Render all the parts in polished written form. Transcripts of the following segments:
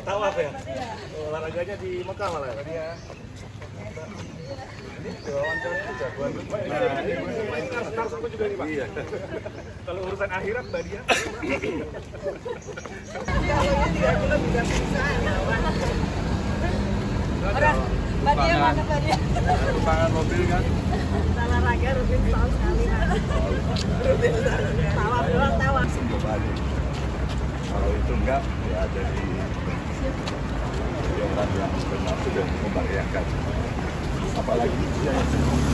Tawaf ya? Oh, olahraganya di Mekah malah ya? Ini wawancaranya jagoan. Nah, ini main kars aku juga nih Pak. Iya. Kalau urusan akhirat Mbak Dia. Orang Mbak Dia mana Mbak Dia? Tumpangan mobil kan? Olahraga rutin setahun sekali kan? Rutin tawaf doang tawaf. Kembali. Kalau itu enggak, ya jadi orang yang benar sudah membahayakan. Apalagi dia yang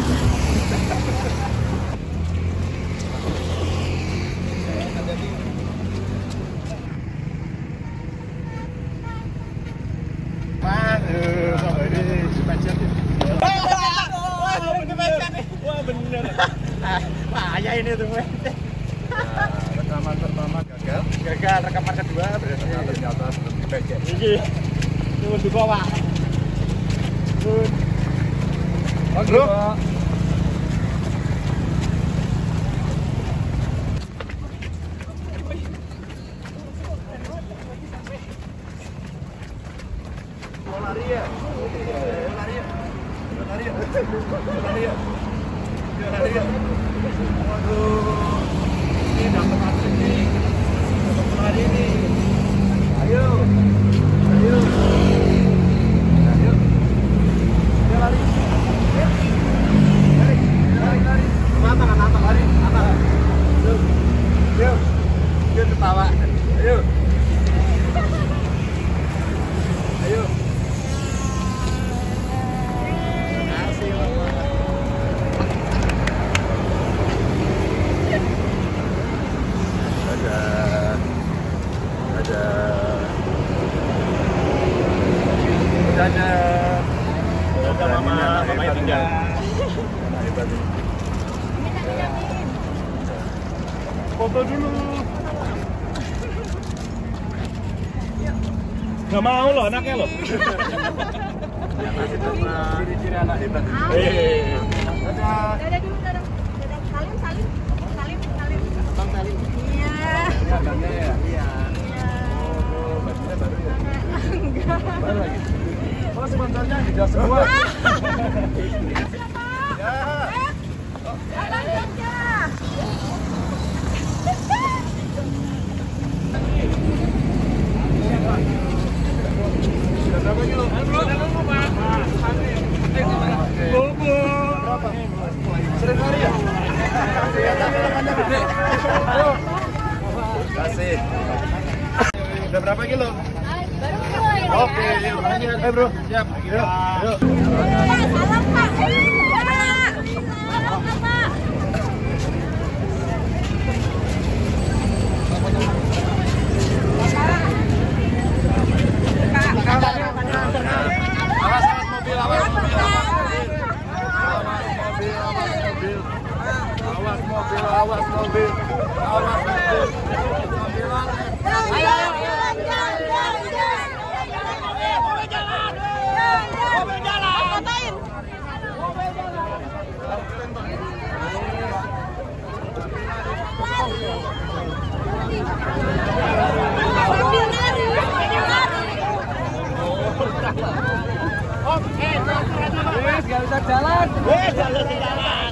Wah bener. Bahaya ini tuh. rekaman pertama gagal. Gagal, rekaman kedua berarti Ternyata belum dipecet. iki. Turun di bawah. Turun. Oh, bro. Lari ya? Waduh, ini dapat asik nih, dapat lari nih. Ayo, ayo, lari, lari. Mata, lari, yuk, yuk ketawa, ayo. Ada mama tinggal. Foto dulu. Gak mau loh anaknya loh. Ciri-ciri anak hebat. Dadah dulu, dadah. Salim. Bang Salim. Iya. Ini abangnya ya? Iya. Oh, bajunya baru ya? Enggak. Baru lagi? Oh, sebentarnya tidak semua. Berapa kilo? Sering lari ya? Kasih. Udah berapa kilo? Baru mulai. Oke, yuk. Ayo bro, siap. Yuk. Salam Pak. Salam Pak. Awas mobil. Gak bisa jalan. Jalan.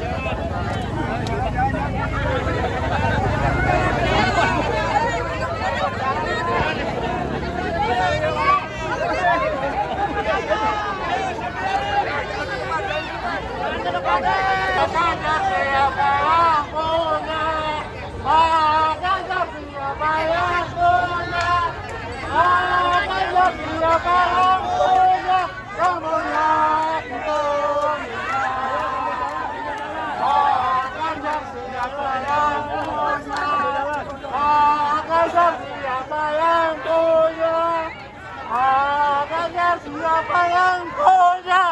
Siapa yang punya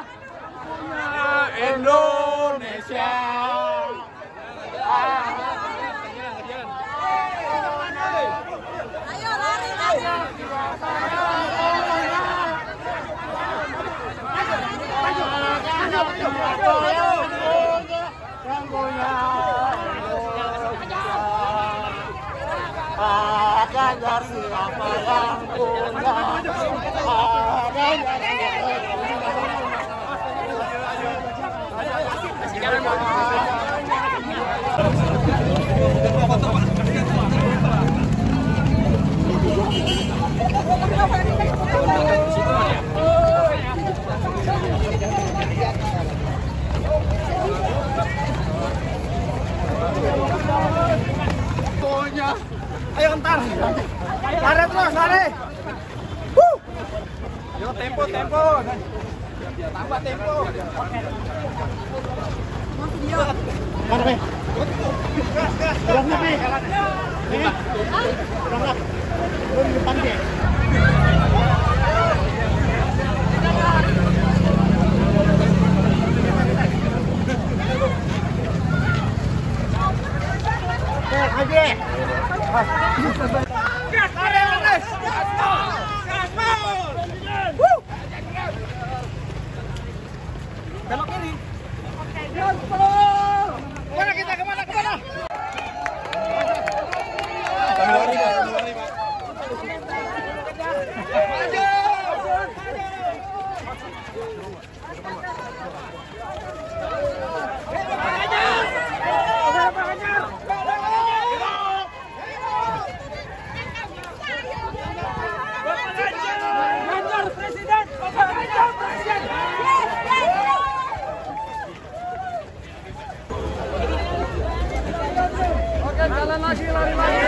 Indonesia? Ayo lari. Yang punya Pak Ganjar siapa yang punya? Pak Ganjar Ayo ntar. Lari terus, lari. Yo tempo. Tambah tempo. Mana, Pe? Gas. Berangkat, Pe. Berangkat. Lu di depan, Pe. Aja. Gas, lari. Belok kiri. Kemana kita? Kemana? Lari, Pak. Jalan lagi, lari lagi.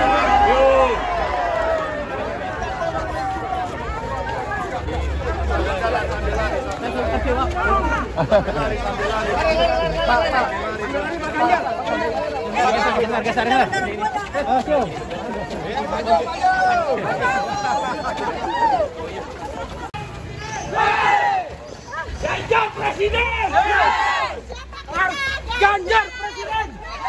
Ganjar Presiden! Ganjar Presiden!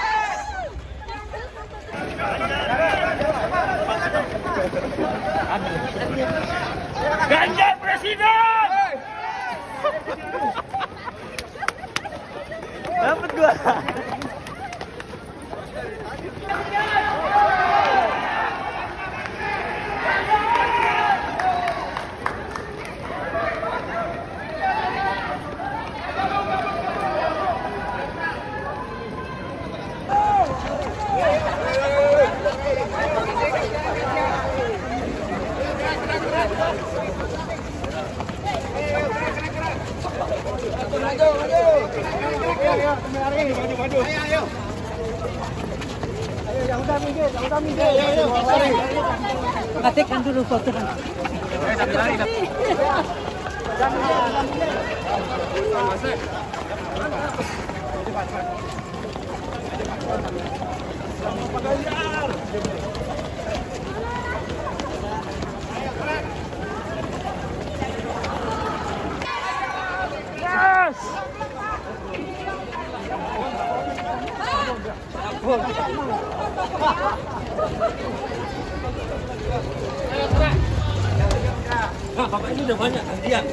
Ganjar Presiden! Dapat gua. Katikan dulu foto. Nah, Bapak ini udah banyak gantian.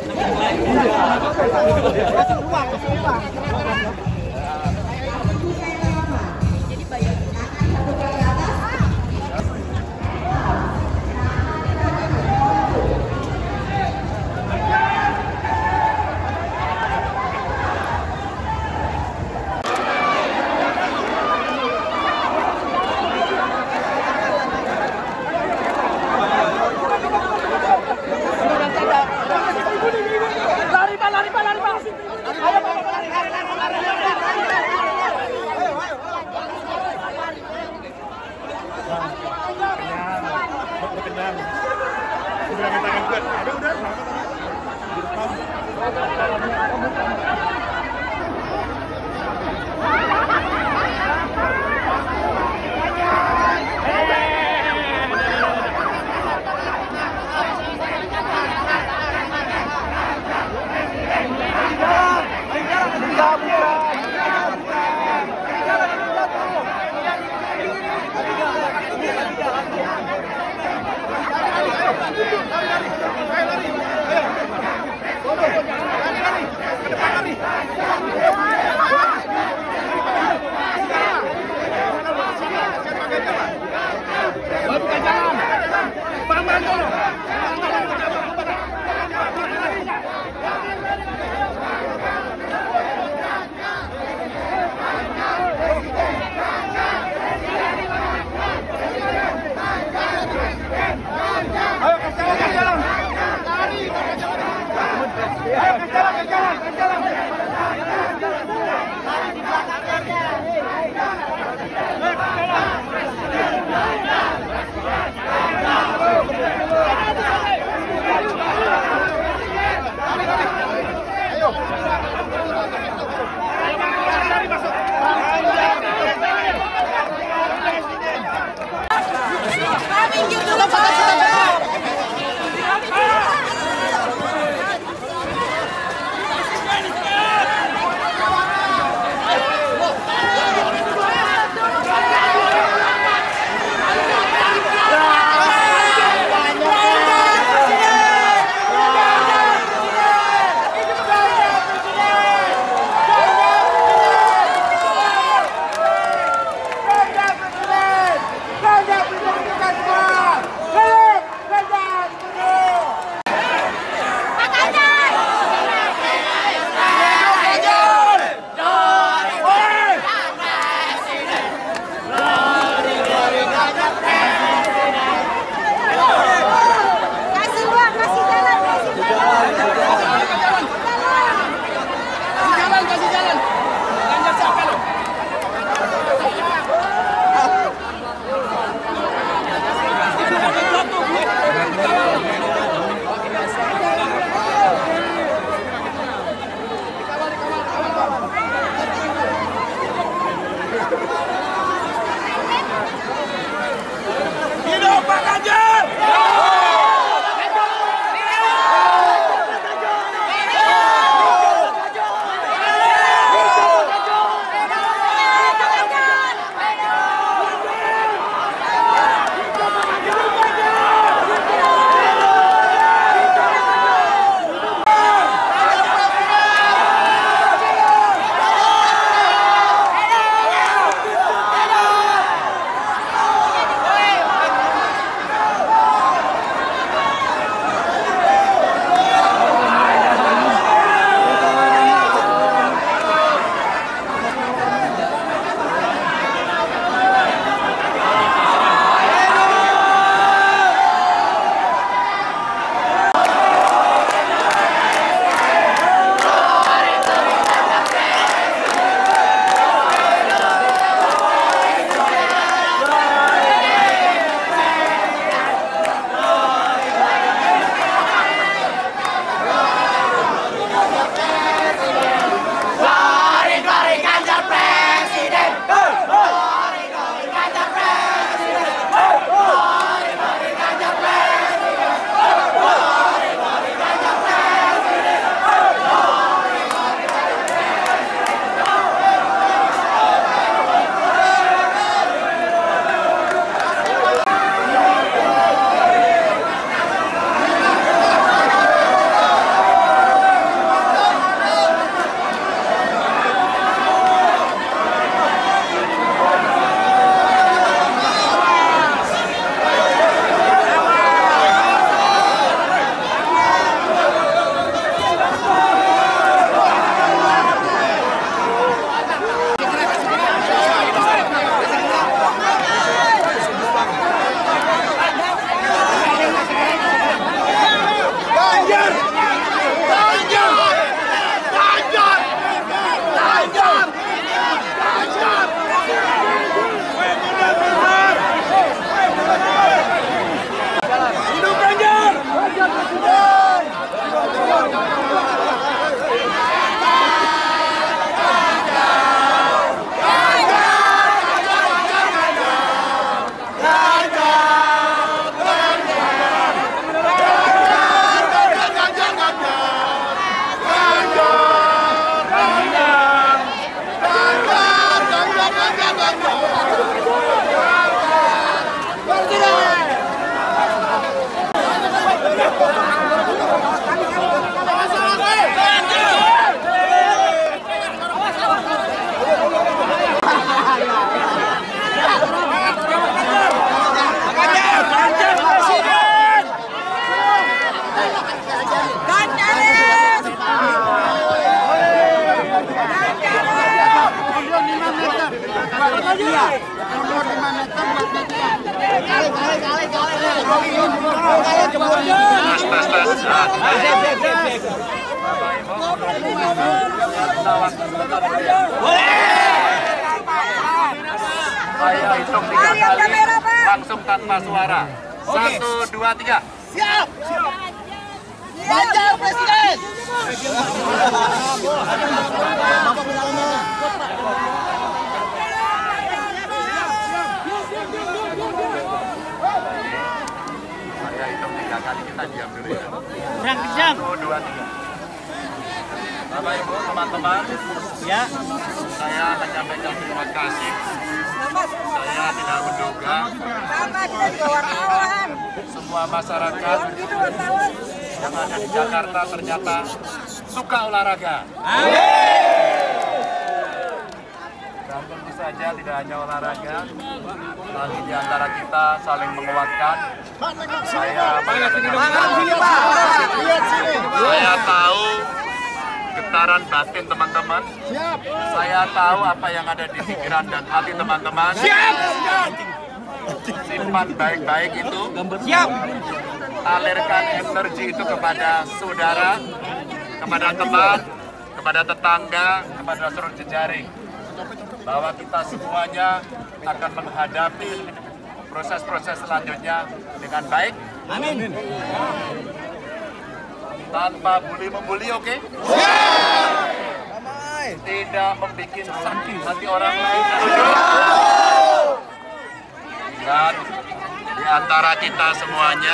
Lari. Saya hitung 3 kali langsung tanpa suara. 1, 2, 3. Siap! Ganjar Presiden! Saya hitung 3 kali, kita diam dulu ya. Kurang kejam. 1, 2, 3. Bapak Ibu, teman-teman, Ya. saya menyampaikan terima kasih. Saya tidak menduga Sama kita juga wartawan. semua masyarakat Gitu wartawan. yang ada di Jakarta ternyata suka olahraga. Dan tentu saja tidak hanya olahraga, tapi di antara kita saling menguatkan. Saya tahu getaran batin teman-teman. Saya tahu apa yang ada di pikiran dan hati teman-teman. Simpan baik-baik itu. Alirkan energi itu kepada saudara, kepada teman, kepada tetangga, kepada seluruh jejaring. Bahwa kita semuanya akan menghadapi proses-proses selanjutnya dengan baik. Amin. Tanpa bully-membuli, oke? Tidak membuat sakit hati orang lain. Dan di antara kita semuanya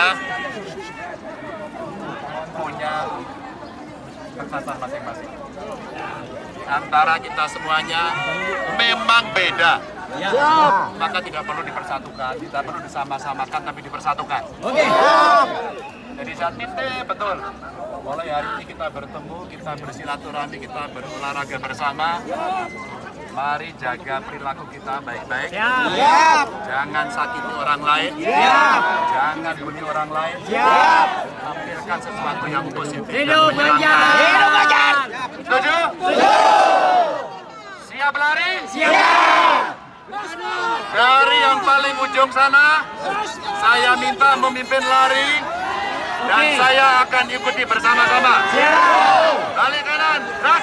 punya kekuatan masing-masing. Di antara kita semuanya memang beda. Maka tidak perlu dipersatukan, tidak perlu disama-samakan, tapi dipersatukan. Jadi saya titik betul. Mulai hari ini kita bertemu, kita bersilaturahmi, kita berolahraga bersama. Mari jaga perilaku kita baik-baik. Jangan sakiti orang lain. Jangan bully orang lain. Tampilkan sesuatu yang positif. Hidup Ganjar! Setuju? Siap lari? Siap! Dari yang paling ujung sana, saya minta memimpin lari. Dan saya akan ikuti bersama-sama. Balik kanan, gerak.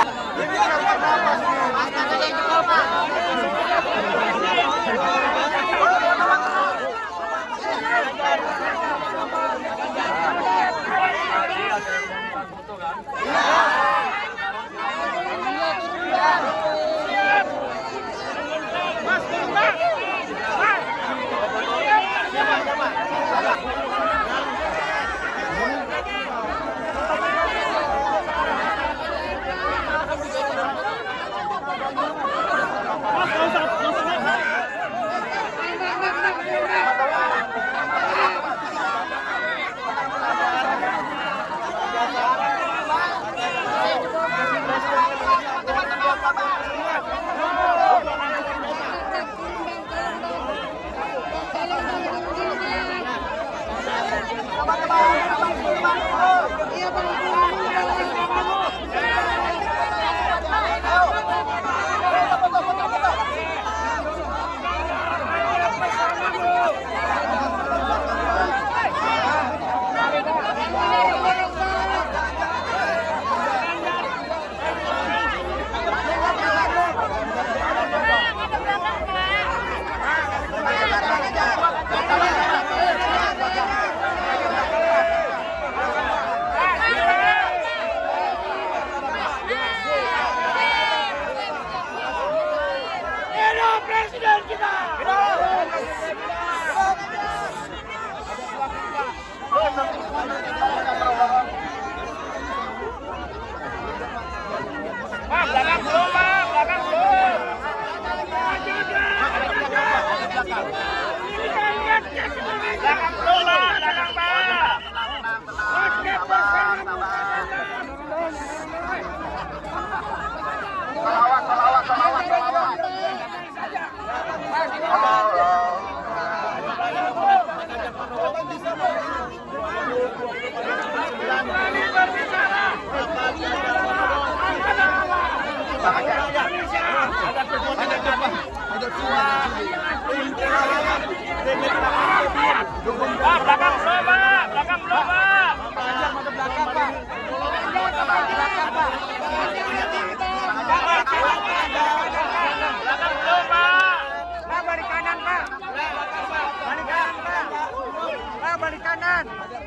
Presiden kita! Belakang dulu, Pak! Belakang dulu! Belakang dulu, Pak! Belakang, Pak! Oke, kanan.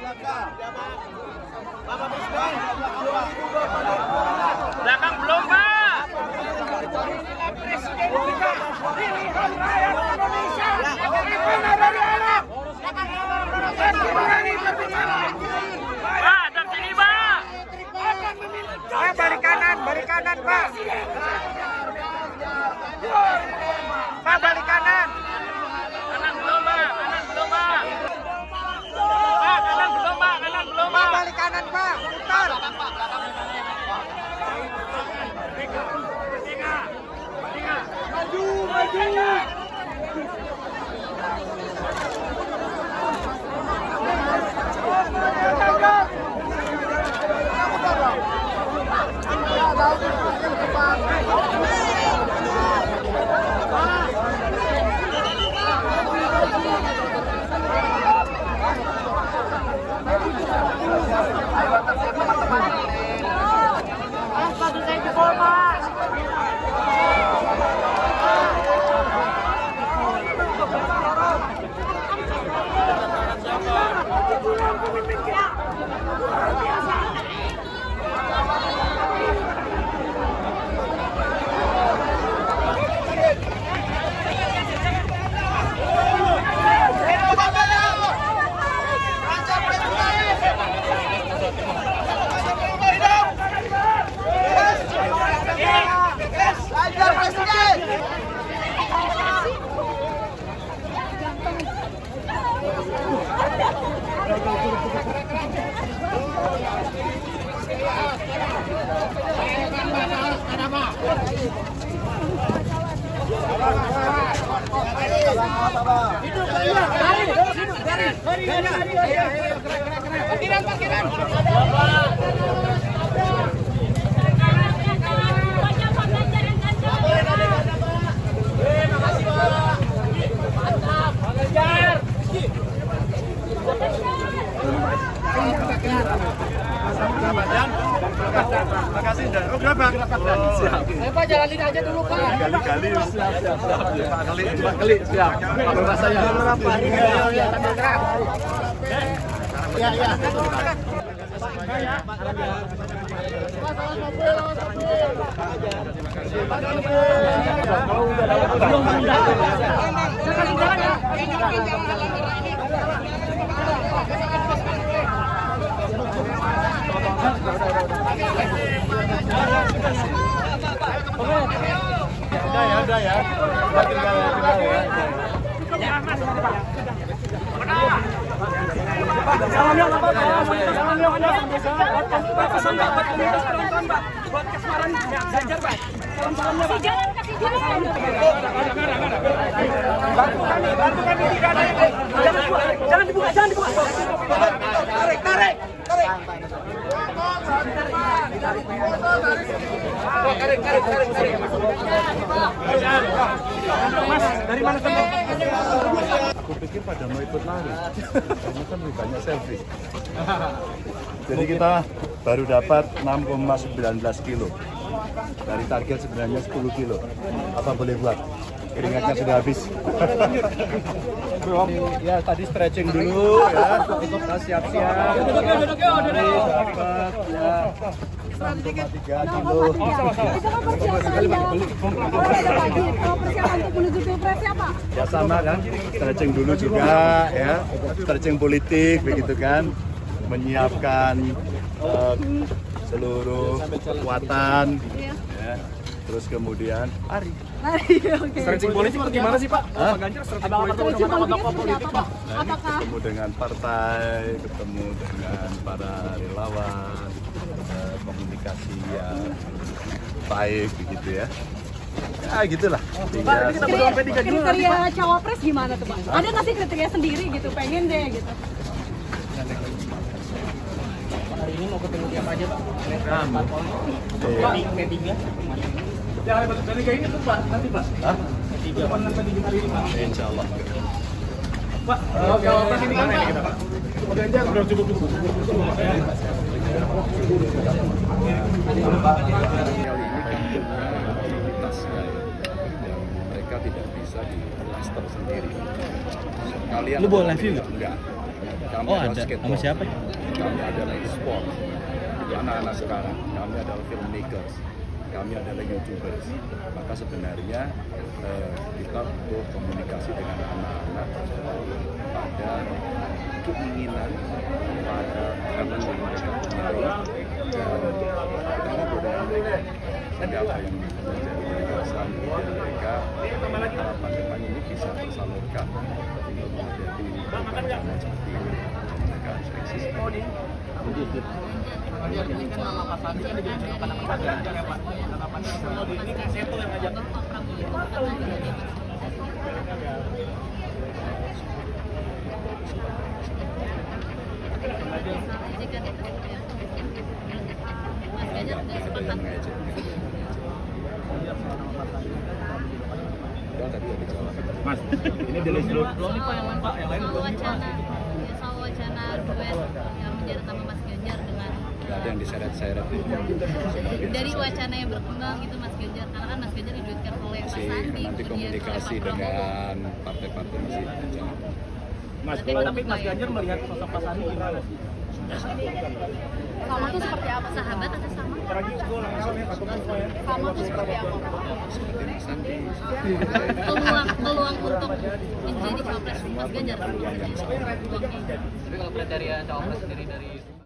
Belakang belum, Pak. Presiden kita, pilihan rakyat Indonesia. Ipana dari anak. Pak, tertinggi, Pak. Pak, balik kanan, Pak. Pak, balik kanan. Kanan belum, Pak. Pak, kanan belum, Pak. Pak, balik kanan, Pak. Putar. Maju. Makasih dah. Oh, berapa? Siap. Pak, jalanin aja dulu, Pak. Kali-kali. Siap. Pak kali. Siap. Bapak saya. Ya. Udah ya. Tinggal ya. Salam yuk, Pak. Pesan Pak komunitas penonton, Pak. Buat Kasmaran Ganjar, Pak. Salam-salamnya, Pak. Kasih jalan. Bantu kami tidak ada. Jangan dibuka. Tarik. Mas, dari mana kamu? Aku pikir pada mau ikut lari, karena kan lebih banyak selfie. Jadi kita baru dapat 6,19 kilo. Dari target sebenarnya 10 kilo. Apa boleh buat? Keringatnya sudah habis. Ya tadi stretching dulu ya. Kita siap-siap. Dapat ya 6,3 kilo. Persiapan untuk menuju Pilpres ya, Pak? Ya sama kan, stretching dulu juga ya, stretching politik begitu kan, menyiapkan seluruh kekuatan ya. Terus kemudian lari. Stretching politik itu gimana sih, Pak? Hah? Pak Ganjar stretching politik sama tokoh politik, Pak. Ketemu dengan partai, ketemu dengan para relawan, komunikasi yang baik begitu ya. Ya gitulah. Kriteria cawapres gimana tuh, Pak? Ada nggak sih kriteria sendiri gitu? Pengen deh gitu. Hari ini mau ketemu siapa aja, Pak? P3. Yang ada bentuk dari kayak ini tuh, Pak. Nanti, Pak. Hah? Kapan nanti hari ini, Pak? Insya Allah. Pak, cawapres ini kan, Pak. Pak Ganjar udah cukup. Mereka tidak bisa di cluster sendiri. Kalian Lu boleh live nggak? Enggak. kami Oh, adalah ada. skateboard. Sama siapa? Kami adalah e-sport. Jadi anak-anak sekarang, kami adalah filmmakers, kami adalah YouTubers. Maka sebenarnya kita butuh komunikasi dengan anak-anak pada keinginan, pada apa yang mereka punya, dan kita ngobrol dengan mereka. Sehingga apa yang menjadi gagasan mereka, harapan depan ini bisa tersalurkan untuk menjadi pekerjaan seperti ini. Mereka eksis. Ini kan nama Pak Sandi kan juga apa nama Pak Ganjar ya Pak? Ini kan saya tuh yang ngajak. Mas, ini di list dulu. Belum nih Pak yang lain Pak, yang lain belum nih Pak. Soal wacana duet yang menjadi sama Mas Ganjar dengan Nggak ada yang diseret-seret. dari wacana yang berkembang gitu Mas Ganjar, karena kan Mas Ganjar diduetkan oleh Mas Masih Sandi, nanti kemudian komunikasi oleh Pak Prabowo. dengan partai-partai masih berjalan. Mas, Tapi Mas Ganjar melihat sosok Pak Sandi gimana sih? Sama tuh seperti apa? Sahabat atau sama? Sama tuh seperti apa? Seperti Mas Sandi, Peluang untuk menjadi cawapres Mas Ganjar. peluang yang sama. Tapi kalau kriteria cawapres sendiri dari